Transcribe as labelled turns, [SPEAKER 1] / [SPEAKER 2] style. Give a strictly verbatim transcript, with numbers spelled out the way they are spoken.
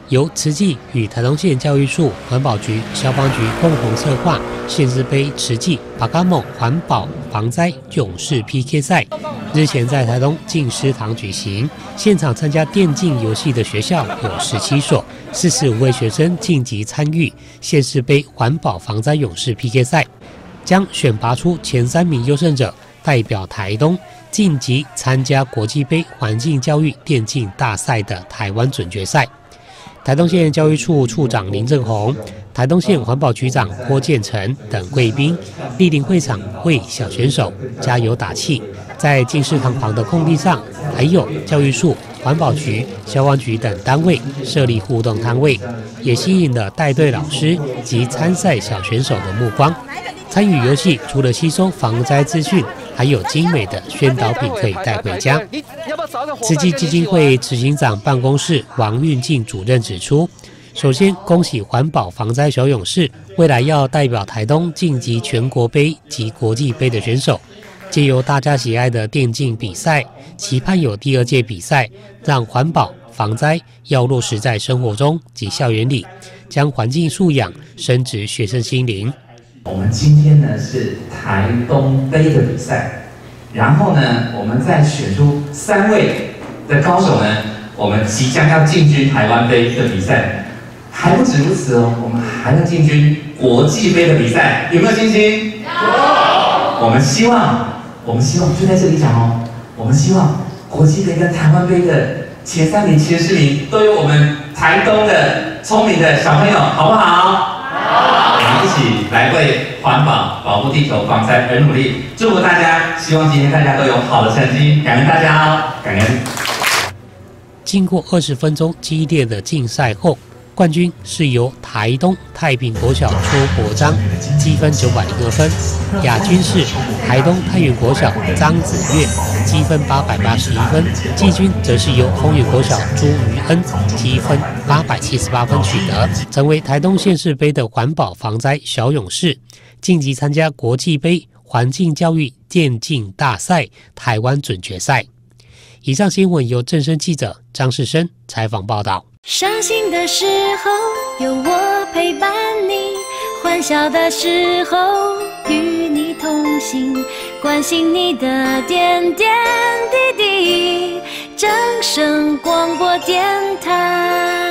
[SPEAKER 1] 由慈济与台东县教育处、环保局、消防局共同策划县市杯慈济巴嘎梦环保防灾勇士 P K 赛，日前在台东静思堂举行。现场参加电竞游戏的学校有十七所，四十五位学生晋级参与县市杯环保防灾勇士 P K 赛，将选拔出前三名优胜者，代表台东晋级参加国际杯环境教育电竞大赛的台湾准决赛。台东县教育处处长林正宏、台东县环保局长郭建成等贵宾莅临会场，为小选手加油打气。在静思堂旁的空地上，还有教育处、环保局、消防局等单位设立互动摊位，也吸引了带队老师及参赛小选手的目光。参与游戏除了吸收防灾资讯，还有精美的宣导品可以带回家。慈济基金会执行长办公室王运静主任指出，首先恭喜环保防灾小勇士，未来要代表台东晋级全国杯及国际杯的选手，借由大家喜爱的电竞比赛，期盼有第二届比赛，让环保防灾要落实在生活中及校园里，将环境素养深植学生心灵。
[SPEAKER 2] 我们今天呢是台东杯的比赛，然后呢，我们再选出三位的高手呢，我们即将要进军台湾杯的比赛。还不止如此哦，我们还要进军国际杯的比赛，有没有信心？有。我们希望，我们希望就在这里讲哦，我们希望国际杯跟台湾杯的前三名、前十名都有我们台东的聪明的小朋友，好不好？我们一起来为环保、保护地球、防灾而努力，祝福大家！希望今天大家都有好的成绩，感恩大家哦，感恩。
[SPEAKER 1] 经过二十分钟激烈的竞赛后，冠军是由台东太平国小邱国章，积分九百零二分；亚军是台东太原国小张子月，积分八百八十一分；季军则是由丰原国小朱于恩，积分八百七十八分取得，成为台东县市杯的环保防灾小勇士，晋级参加国际杯环境教育电竞大赛台湾准决赛。以上新闻由正声记者张世生采访报道。
[SPEAKER 3] 伤心的时候有我陪伴你，欢笑的时候与你同行，关心你的点点滴滴。正声广播电台。